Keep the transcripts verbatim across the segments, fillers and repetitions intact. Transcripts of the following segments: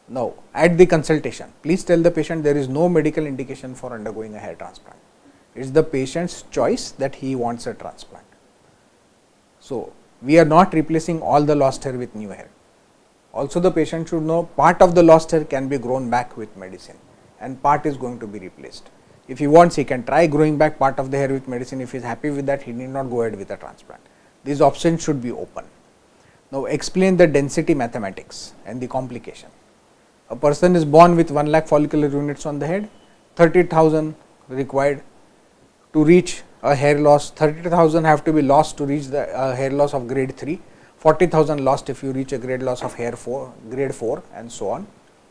Now, at the consultation, please tell the patient there is no medical indication for undergoing a hair transplant. It is the patient's choice that he wants a transplant. So, we are not replacing all the lost hair with new hair. Also, the patient should know part of the lost hair can be grown back with medicine and part is going to be replaced. If he wants, he can try growing back part of the hair with medicine. If he is happy with that, he need not go ahead with a transplant. These options should be open. Now, explain the density mathematics and the complication. A person is born with one lakh follicular units on the head, thirty thousand required to reach a hair loss, thirty thousand have to be lost to reach the uh, hair loss of grade three, forty thousand lost if you reach a grade loss of hair four, grade four and so on.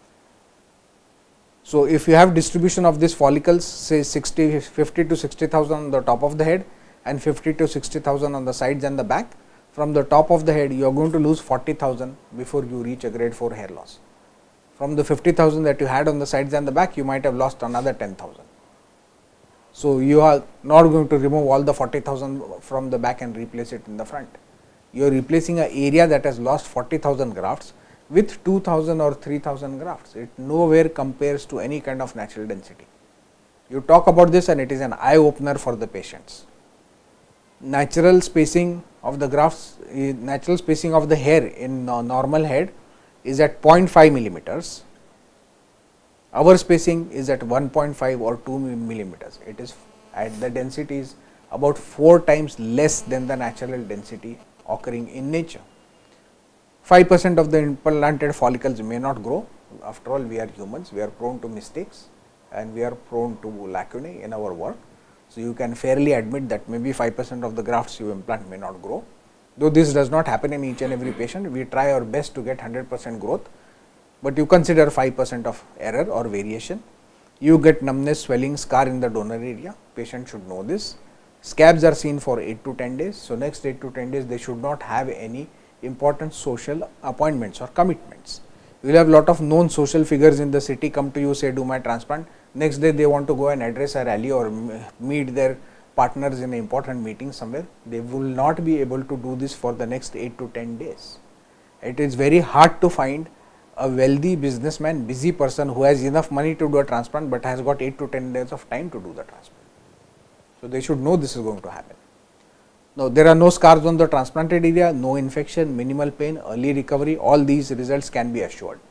So, if you have distribution of these follicles, say sixty, fifty to sixty thousand on the top of the head and fifty to sixty thousand on the sides and the back, from the top of the head you are going to lose forty thousand before you reach a grade four hair loss. From the fifty thousand that you had on the sides and the back, you might have lost another ten thousand. So, you are not going to remove all the forty thousand from the back and replace it in the front. You are replacing an area that has lost forty thousand grafts with two thousand or three thousand grafts. It nowhere compares to any kind of natural density. You talk about this and it is an eye opener for the patients. Natural spacing of the grafts, natural spacing of the hair in normal head is at zero point five millimeters. Our spacing is at one point five or two millimeters. It is at the density is about four times less than the natural density occurring in nature. five percent of the implanted follicles may not grow. After all, we are humans, we are prone to mistakes and we are prone to lacunae in our work. So, you can fairly admit that maybe five percent of the grafts you implant may not grow. Though this does not happen in each and every patient, we try our best to get one hundred percent growth, but you consider five percent of error or variation. You get numbness, swelling, scar in the donor area, patient should know this. Scabs are seen for eight to ten days. So, next eight to ten days they should not have any important social appointments or commitments. You will have lot of known social figures in the city come to you, say do my transplant. Next day they want to go and address a rally or meet their partners in an important meeting somewhere. They will not be able to do this for the next eight to ten days. It is very hard to find a wealthy businessman, busy person who has enough money to do a transplant, but has got eight to ten days of time to do the transplant. So, they should know this is going to happen. Now, there are no scars on the transplanted area, no infection, minimal pain, early recovery, all these results can be assured.